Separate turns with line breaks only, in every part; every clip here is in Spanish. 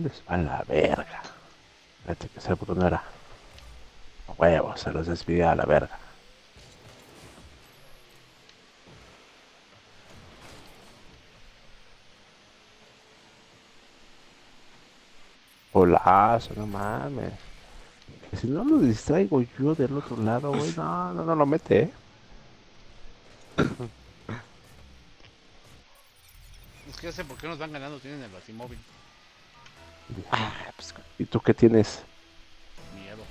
les va a la verga. Fíjate que ese botón no era. A huevo, se los desvía a la verga. Golazo, no mames. Que si no lo distraigo yo del otro lado, güey, no lo mete, ¿eh?
Es que ya sé por qué nos van ganando, tienen el batimóvil.
Ah, pues, ¿y tú qué tienes?
Miedo.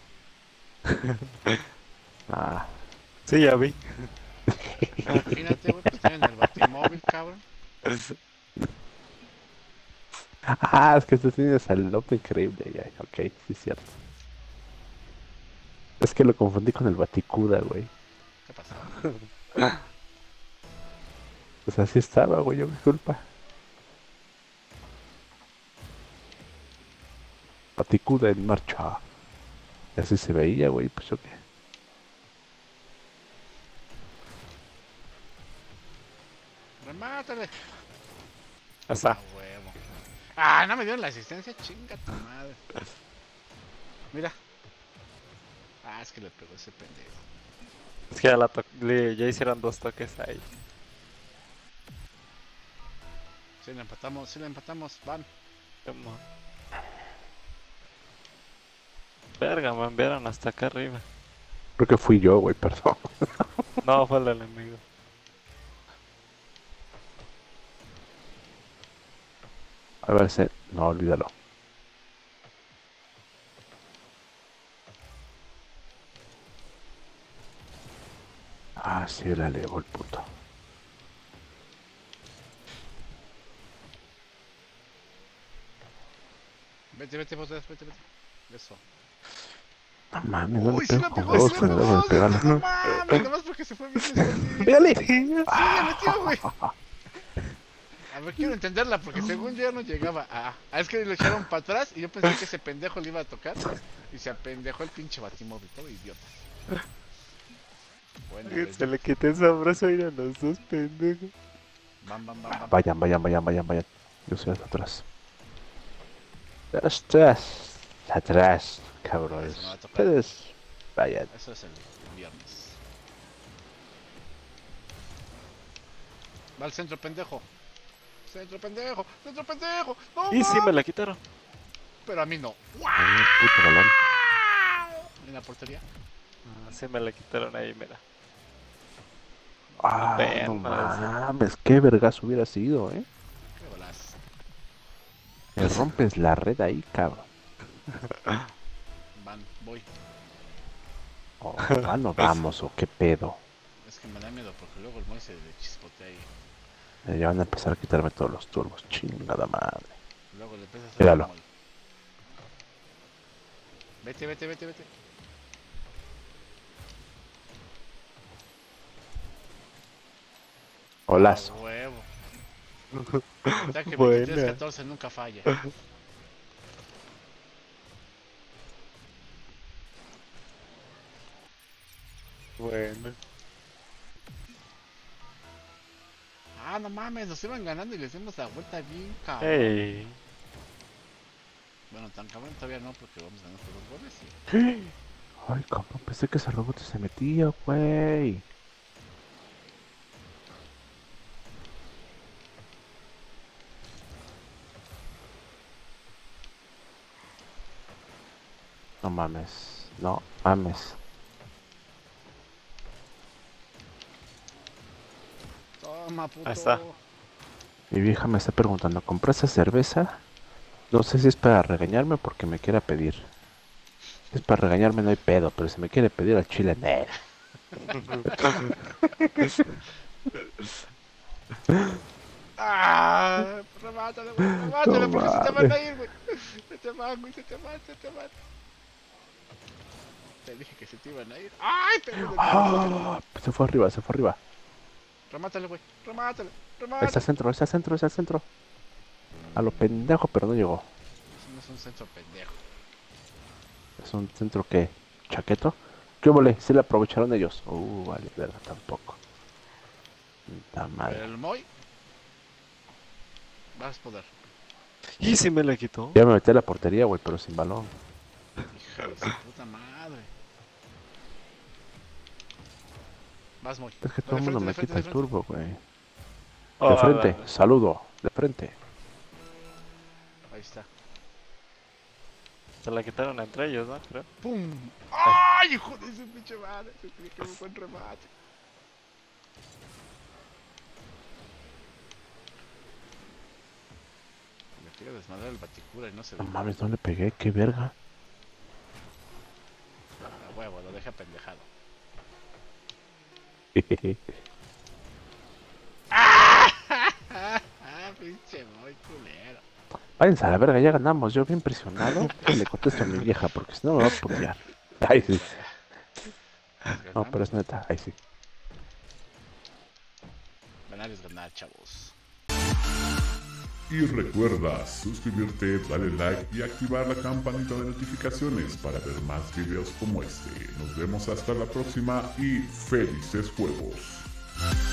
Ah,
Sí, ya vi.
Imagínate, güey, pues tienen el batimóvil, cabrón.
es que tú tienes al loco increíble, ya, ok, sí es cierto. Es que lo confundí con el Baticuda, güey.
¿Qué pasó?
Pues así estaba, güey, yo qué culpa. Baticuda en marcha. Y así se veía, güey, pues yo qué.
Remátale.
Ya está.
A huevo. Ah, no me dieron la asistencia, chinga tu madre. Mira. Ah, es que le pegó ese pendejo.
Es que ya hicieron 2 toques ahí.
Sí le empatamos, van.
Como... Verga, me enviaron hasta acá arriba.
Creo que fui yo, güey, perdón.
No, fue el enemigo.
A ver, no, olvídalo. Ah, sí, la legó el puto.
Vete, vos, vete. Eso.
No mames, no le
Uy, sí
pego
le
con
pegó, sí
huevos
le
que me debo de
pegó,
pegarle.
no mames, nada más porque se fue bien escondido.
¡Pégale!
Sí, le metió, güey. A ver, quiero entenderla, porque según yo ya no llegaba. Es que lo echaron para atrás y yo pensé que ese pendejo le iba a tocar. Y se apendejó el pinche batimóvil, todo idiota. Bueno, güey.
Se le quité ese abrazo y a los dos pendejos.
Van.
Vayan. Yo soy hasta atrás. Atrás, cabrones.
Eso me va a tocar.
Ustedes, vayan.
Eso es el viernes. Va al centro, pendejo. Centro, pendejo. No
Y sí, me
mames.
la quitaron.
Pero a mí no.
Ay, el puto balón.
En la portería.
Sí, me la quitaron ahí, mira.
Ah, no
Apenas.
mames, qué vergas hubiera sido, ¿eh?
Qué bolas.
Me rompes la red ahí, cabrón.
Voy.
Oh, no vamos, o qué pedo.
Es que me da miedo porque luego el Moy se le chispotea y
Ya van a empezar a quitarme todos los turbos, chingada madre.
luego le empieza a hacer el
Míralo.
Moy. Vete.
Golazo.
Huevo. Ataque
Buena.
23-14 nunca falla.
Bueno.
No mames, nos iban ganando y les dimos la vuelta bien cabrón.
Ey.
Bueno, tan cabrón todavía no porque vamos ganando por 2 goles.
Ay, cabrón, pensé que ese robot se metía, güey. No mames, no mames.
Toma, puto.
Ahí está.
Mi vieja me está preguntando, ¿compraste cerveza? No sé si es para regañarme o porque me quiera pedir. Si es para regañarme no hay pedo, pero si me quiere pedir al chile, no.
Remátale, güey,
No
remátale porque se te van a
mames.
ir, güey. Se te van, güey, se te van. Te dije que se te iban a ir. ¡Ay, pero de
Ah, se fue arriba.
remátale, güey, remátale.
Está al centro. A lo pendejo, pero no llegó.
Eso no es un centro pendejo.
Es un centro que... ¿Chaqueto? ¿Qué vole? Sí le aprovecharon ellos. Vale, verga, tampoco. La
Pero
madre.
el Moy, vas a poder.
Y si me la quitó.
Ya me metí a la portería, güey, pero sin balón.
Hija de su puta madre. Vas, Moy.
Es que
Va
todo el mundo
de
me
frente,
quita
de
el
frente.
turbo, güey. De
Oh,
frente,
dale.
saludo, de frente.
Ahí está.
Se la quitaron entre ellos, ¿no? Creo.
¡Pum! ¡Ay, hijo de su pinche madre! Se creía que me fue en remate. Me quiero desmadrar el baticura y no se
No
ve.
mames, no le pegué, qué verga.
A huevo, lo deja pendejado. Pinche muy culero.
Váyanse a la verga, ya ganamos. Yo bien presionado. Que le contesto a mi vieja, porque si no me va a putear. Ay, sí. No, pero es neta, ay, sí.
Ganar es ganar, chavos.
Y recuerda suscribirte, darle like y activar la campanita de notificaciones para ver más videos como este. Nos vemos hasta la próxima y felices juegos.